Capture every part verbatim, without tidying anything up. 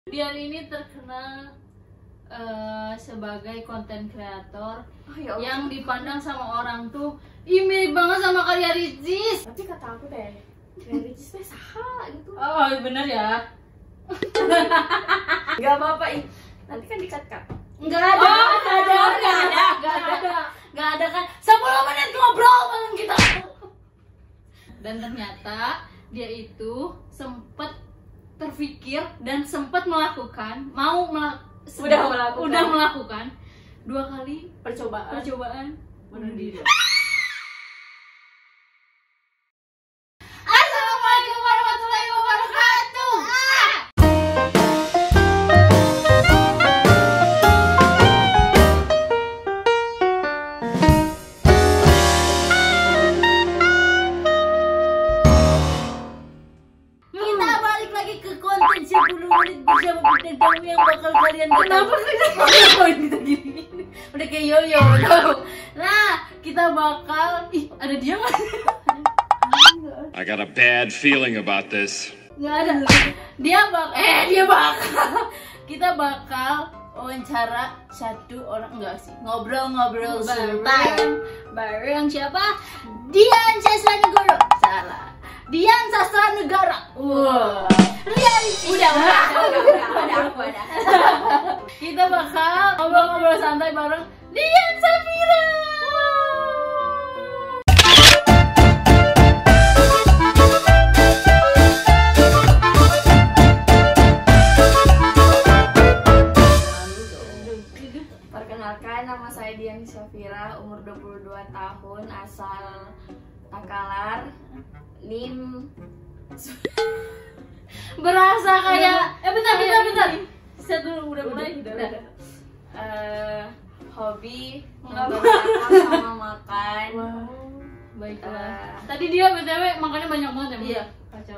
Dian ini terkenal uh, sebagai konten kreator oh, ya yang dipandang sama orang tuh ih mirip banget sama Karya Ricis. Tapi kata aku deh, Karya Ricis teh saha gitu. Oh bener ya. Gak apa-apa ih. Nanti kan dikat-kat. Nggak ada, Oh, nggak ada, nggak ada, nggak ada, nggak ada kan sepuluh menit ngobrol bareng kita. Dan ternyata dia itu sempet terpikir dan sempat melakukan mau melak Udah melakukan. udah melakukan dua kali Percobaan. percobaan bunuh diri. Assalamualaikum warahmatullahi wabarakatuh. Ah! Kita balik lagi ke konten sepuluh menit bersama bintang tamu yang bakal kalian kenapa kenapa kita gini udah kayak yoyo tau. Nah kita bakal ih ada dia nggak? I got a bad feeling about this. Nggak ada. Dia bak eh dia bakal kita bakal wawancara satu orang enggak sih ngobrol-ngobrol bareng bareng siapa? Dian Sastranegara. Salah. Dian Sastranegara. Wow. Reality. Udah, udah, udah, udah, udah, udah, udah. Kita bakal ngobrol-ngobrol santai bareng Dian Safira. Perkenalkan, nama saya Dian Safira, umur dua puluh dua tahun, asal Takalar, N I M. Berasa kayak eh bentar bentar bentar. Set dulu udah mulai Udah, udah. udah. Eh, hobi Nggak nonton sama makan. Baiklah. Eh, Tadi dia B T W makannya banyak banget ya, Mbak? Iya. Kacau.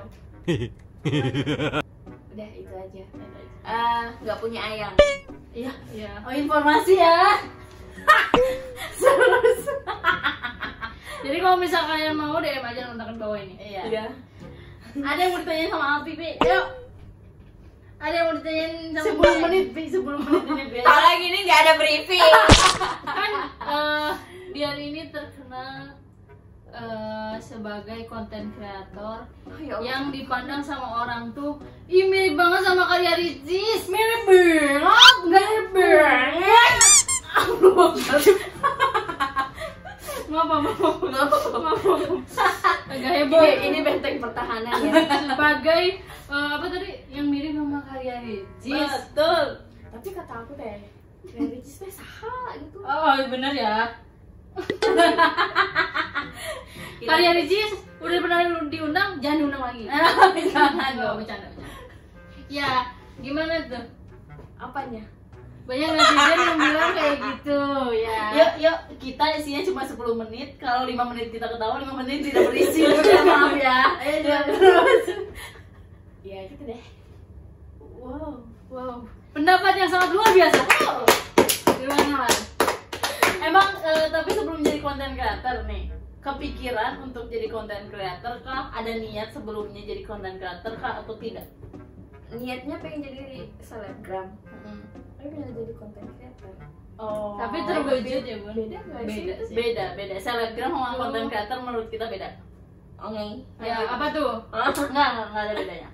Udah itu aja. Eh, nggak punya ayam. Iya, iya. Oh, informasi ya. Terus. Jadi kalau misalkan kalian mau D M aja nonton bawah ini. Iya. Iya. Ada yang mau ditanyain sama Alpi, Pi? Yuk. Ada yang mau ditanyain sama sepuluh Pi? menit, Pi, sepuluh menit ini, Pi. Kalau lagi ini nggak ada briefing. Kan eh Dian ini terkenal eh, sebagai konten kreator Oh, ya Allah. yang dipandang sama orang tuh ih mirip banget sama Karya Ricis. Mirip banget, mirip banget. Maaf, maaf, maaf, maaf, maaf. Agak heboh. Ini, ini benteng pertahanan ya. Sebagai eh, apa tadi yang mirip sama Karya Ricis. Betul. Tapi kata aku deh, Karya Ricis teh saha gitu. Oh bener ya. Karya Ricis udah pernah diundang, jangan diundang lagi. Jangan Nggak, dong. bercanda, bercanda. Ya, gimana tuh? Apanya? Banyak netizen yang bilang kayak gitu ya. Yuk, yuk, kita isinya cuma sepuluh menit. Kalau lima menit kita ketawa, lima menit tidak berisi. Udah, maaf ya. Ayo, Terus. Ya, gitu deh. Wow, wow. Pendapat yang sangat luar biasa. Wow. Gimana Lan? Emang eh, tapi sebelum jadi konten creator nih, kepikiran untuk jadi konten creator kah? Ada niat sebelumnya jadi konten creator kah atau tidak? Niatnya pengen jadi selebgram. Hmm. Tapi pengen jadi content creator. Oh. Tapi terwujud ya, Bun? Beda nggak sih? Beda, Itu sih. beda, beda. Selebgram sama Oh. konten creator menurut kita beda. Oke. Ya, apa tuh? Hah? Enggak, enggak, enggak ada bedanya.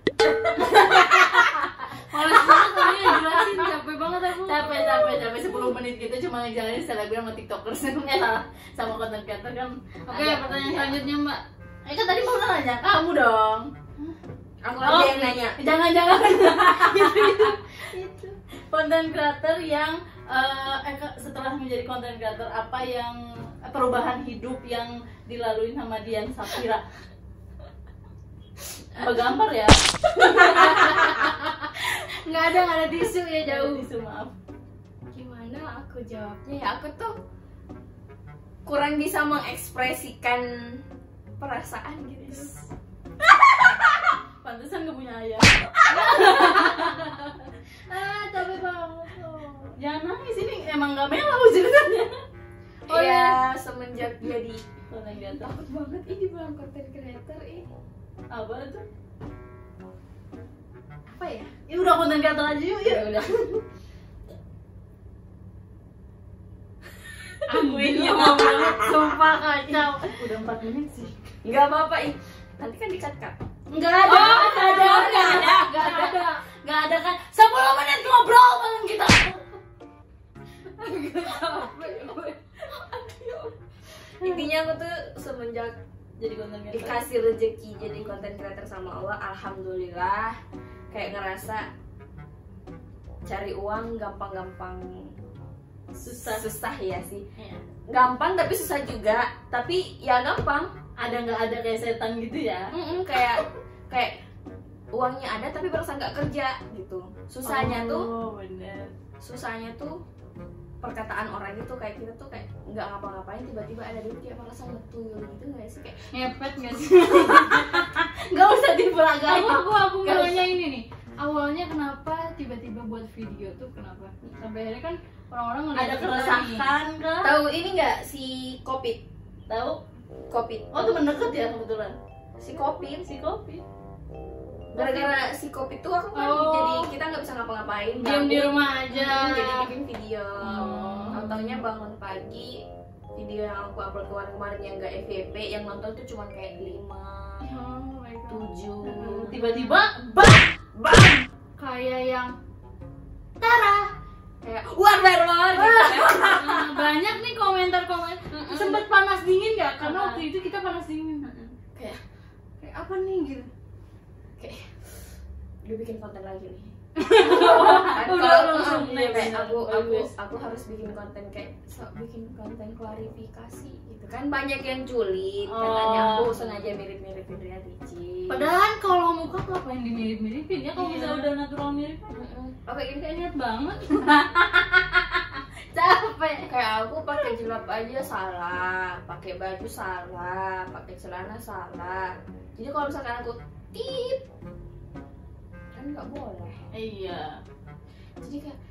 Males banget tadi jelasin, capek banget aku. Capek, capek, capek sepuluh menit gitu cuma ngejalanin selebgram sama tiktokers. Eh, salah. Sama content creator kan. Oke, ada- pertanyaan ya. selanjutnya, Mbak. Eh kan tadi mau nanya kamu dong. Aku Oh, aja yang nanya. Jangan-jangan itu, itu, itu. Konten creator yang eh, eh, setelah menjadi konten creator apa yang eh, perubahan hidup yang dilalui sama Dian Safira? Begambar ya? Nggak ada, nggak ada tisu ya, jauh. Tisu, maaf. Gimana aku jawabnya ya? Aku tuh kurang bisa mengekspresikan perasaan gitu. Pantesan gak punya ayah. Ah, capek banget loh. Jangan nangis, ini emang gak melau ceritanya. Oh ya, semenjak jadi Konten creator. takut banget ini bilang content creator ih. Apa tuh? apa ya? Ya udah konten kreator aja yuk ya. Udah. Ambilnya ngobrol, sumpah kacau. Udah empat menit sih. Enggak apa-apa, ih. Nanti kan dikat-kat. Enggak ada, Oh, enggak ada, oh, enggak ada, enggak ada, enggak ada kan. sepuluh menit ngobrol bareng kita. Intinya aku tuh semenjak Jadi konten kreator. dikasih rezeki jadi konten creator sama Allah, alhamdulillah kayak ngerasa cari uang gampang-gampang Susah. susah ya sih. Iya. Gampang tapi susah juga, tapi ya gampang. Ada nggak ada kayak setan gitu ya? Mm-mm, kayak kayak uangnya ada tapi berasa nggak kerja gitu. Susahnya tuh Oh, bener. susahnya tuh perkataan orang itu kayak kita tuh kayak nggak ngapa-ngapain tiba-tiba ada duit kayak merasa ngetuyul gitu nggak sih, kayak Ngepet nggak sih? Nggak usah diperagain. Aku aku aku Nggak mau usah. nanya ini nih. Awalnya kenapa tiba-tiba buat video tuh kenapa? Sampai akhirnya kan orang-orang ngeliat Ada kita nih. keresahan kah? tahu ini nggak si Kopit Tahu? Kopit Oh temen deket ya kebetulan. si Kopit Si kopi. gara-gara si Kopit tuh aku kan Oh. jadi kita nggak bisa ngapa-ngapain Diam di gabut. rumah aja. Hmm, jadi bikin video. Oh. Tahu-taunya bangun pagi video yang aku upload kemarin-kemarin yang nggak F Y P yang nonton tuh cuma kayak lima, Oh my God. tujuh. Tiba-tiba bang bang. Kayak yang Kayak war war war gitu kan. Nah, banyak nih komentar-komentar. Sempet panas dingin nggak? Karena waktu itu kita panas dingin. Kayak Kayak apa nih gitu? kayak dia bikin konten lagi nih. Udah, Kalau langsung uh, nih, kayak bener. aku aku Bagus. aku harus bikin konten kayak so, bikin konten klarifikasi gitu kan, banyak yang julid katanya Oh. aku sengaja mirip-miripin Ria Ricci. Padahal kalau muka tuh apa yang dimirip-miripin ya? Kalau Iya. misalnya udah natural mirip kan Mm-mm. Oh kayak gini kayak niat banget. Capek. kayak aku pakai jilbab aja salah, pakai baju salah, pakai celana salah. Jadi kalau misalkan aku tip kan nggak boleh. Iya. Jadi kayak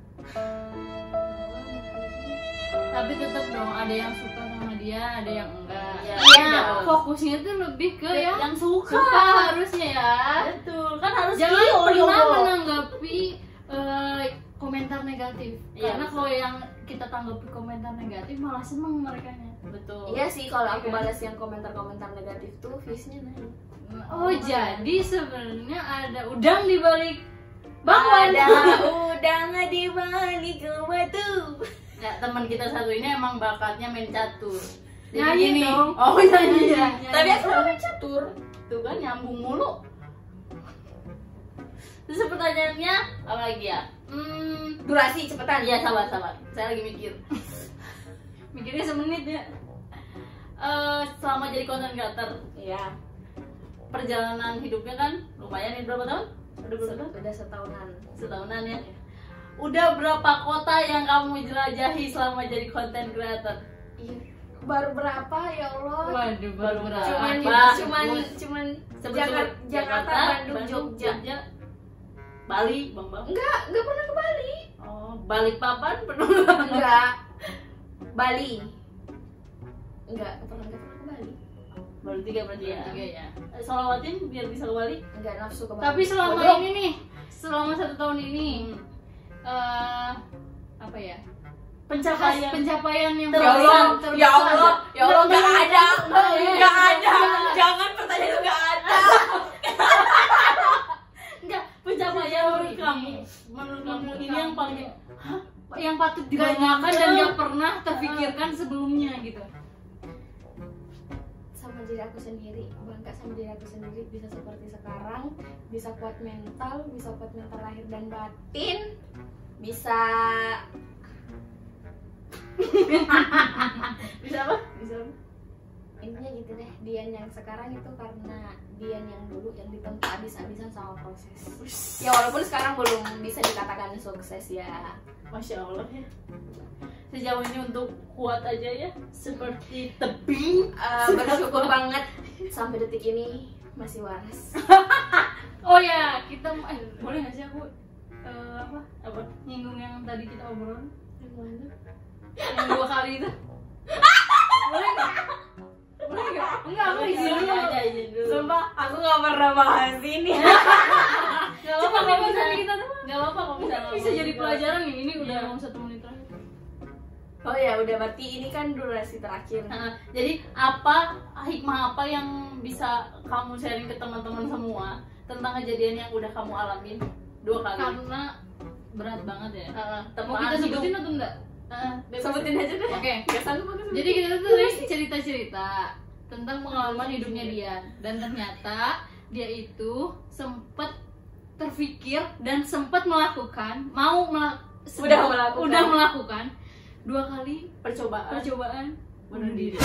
Tapi tetap dong ada yang suka sama dia, ada yang enggak. Iya. Iya, fokusnya tuh lebih ke yang yang suka. suka harusnya ya. Betul, kan harus Jangan video, pernah yo. menanggapi eh, komentar negatif. Iya, Karena betul. kalau yang kita tanggapi komentar negatif malah seneng mereka. Betul. iya sih, kalau aku Iya kan? balas yang komentar-komentar negatif tuh viewsnya naik. Oh, jadi sebenarnya ada udang di balik bakwan. Ada udang di balik batu. Ya, teman kita satu ini emang bakatnya main catur. Jadi Nyanyi gini. dong. Oh nyanyi ya. Nyanyi. Tapi aku main catur. Tuh kan nyambung mulu. Terus pertanyaannya apa lagi ya? Hmm, Durasi cepetan. iya sabar sabar. Saya lagi mikir. Mikirnya semenit ya. Eh, selama jadi content creator, Iya. perjalanan hidupnya kan lumayan nih, berapa tahun? Udah berapa tahun? Udah setahunan. Setahunan ya. Udah berapa kota yang kamu jelajahi selama jadi content creator? Iya. Baru berapa ya Allah? Waduh, baru berapa? Cuman Apa? cuman Sebut. cuman Sebut, Jakarta, sebut. Jakarta, Bandung, Jogja. Bali, Bang Bang. Enggak, enggak pernah ke Bali. Oh, Balikpapan pernah? Enggak. Bali. Enggak, pernah enggak pernah ke Bali. Baru tiga berarti ya. Baru tiga ya. Eh, Solawatin biar bisa ke Bali. Enggak nafsu ke Bali. Tapi selama Bodoh. ini nih, selama satu tahun ini, Hmm. eh apa ya? Pencapaian. Pencapaian yang Ya terbesar, Allah, terbesar. Ya Allah, ya Allah enggak ada. Enggak, Enggak ada. enggak. Jangan pertanyaan itu enggak ada. Enggak, pencapaian menurut kamu. Menurut kamu ini yang paling hah? Yang patut dibanggakan dan gak pernah terpikirkan sebelumnya gitu. Sama diri aku sendiri, bangga sama diri aku sendiri, bisa seperti sekarang, bisa kuat mental, bisa kuat mental lahir dan batin, bisa Bisa apa? Bisa apa? intinya gitu deh. Dian yang sekarang itu karena Dian yang dulu yang ditempa habis-habisan sama proses. Ya walaupun sekarang belum bisa dikatakan sukses ya. Masya Allah ya. Sejauh ini untuk kuat aja ya, seperti tebing. Eh, bersyukur banget sampai detik ini masih waras. Oh ya, kita eh, boleh nggak sih aku eh, apa Apa? nyinggung yang tadi kita obrolin Gimana? yang dua kali itu? Boleh nggak? Boleh nggak? Enggak, aku izin dulu. Aja izin dulu. Sumpah aku nggak pernah bahas ini. Gak Cuma apa-apa kalau bisa misalnya kita tuh. Gak apa-apa kalau misalnya Bisa jadi pelajaran nih. Ini udah Iya. mau satu menit terakhir. Oh ya udah, berarti ini kan durasi terakhir. Nah, jadi apa hikmah apa yang bisa kamu sharing ke teman-teman semua tentang kejadian yang udah kamu alamin dua kali? Karena berat banget ya. Uh, Mau kita sebutin atau enggak? Uh, Sebutin aja deh. Oke. Gak sanggup aku sebutin. Jadi kita tuh tadi cerita-cerita tentang pengalaman hidupnya dia, dan ternyata dia itu sempat terpikir dan sempat melakukan, mau melak- Udah melakukan. udah melakukan dua kali percobaan percobaan bunuh diri.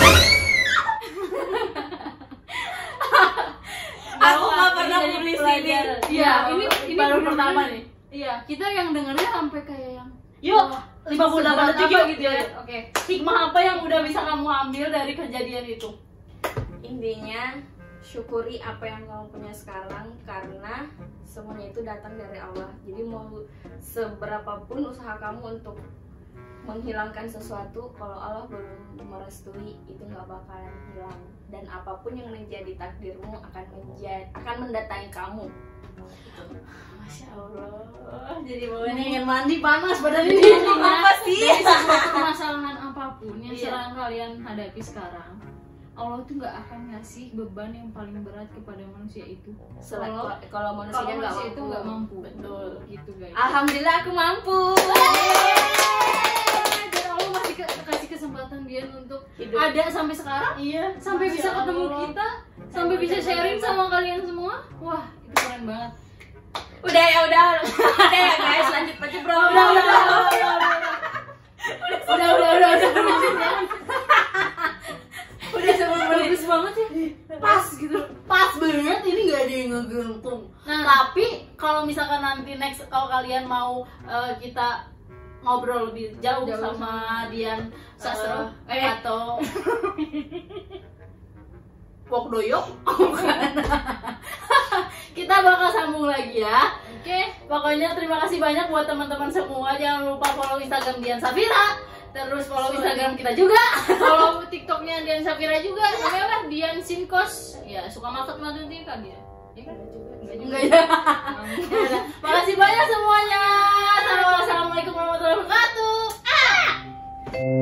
Aku gak pernah Jadi nulis ini. pelajaran. Iya, ini ini baru bener-bener- pertama nih. Iya, kita yang dengernya sampai kayak yang Yuk, lima puluh delapan seberat detik apa yuk gitu ya. Oke. Hikmah apa yang udah bisa kamu ambil dari kejadian itu? Intinya syukuri apa yang kamu punya sekarang, karena semuanya itu datang dari Allah. Jadi mau seberapapun usaha kamu untuk menghilangkan sesuatu, kalau Allah belum merestui itu nggak bakalan hilang. Dan apapun yang menjadi takdirmu akan menjadi akan mendatangi kamu. Masya Allah, jadi mau ingin mandi panas badan ini. Apa sih? Dari sebuah permasalahan apapun yang Iya. sedang kalian hadapi sekarang, Allah tuh nggak akan ngasih beban yang paling berat kepada manusia itu. Selain Kalau kalau- kalau manusia kalau nggak manusia mampu. itu nggak mampu. Betul. Gitu guys. Alhamdulillah aku mampu. Dan Allah masih ke- kasih kesempatan dia untuk Hidup. ada sampai sekarang, Iya, sampai Masya bisa ketemu Allah. kita, sampai bisa sharing sama kalian semua. Wah, itu keren banget. Udah ya udah. Udah ya guys, lanjut aja bro. Udah, udah, udah, udah, udah, udah. Udah, udah, udah, udah. Udah sepuluh menit. Bagus banget ya. Pas gitu, pas banget. Ini nggak ada yang ngegantung. Nah. Tapi kalau misalkan nanti next kalau kalian mau eh, kita ngobrol lebih jauh, Jauh sama Dian Sastro. eh, atau Wok Doyok, bukan. Kita bakal sambung lagi ya. Oke. Pokoknya terima kasih banyak buat teman-teman semua. Jangan lupa follow Instagram Dian Safira. Terus follow Instagram kita juga. Follow TikToknya Dian Safira juga. Namanya apa? Dian Sinkos. Ya, suka maket-maket kan dia. Iya kan? Enggak juga. Enggak ya. Yaudah. Makasih banyak semuanya. Assalamualaikum warahmatullahi wabarakatuh. Ah!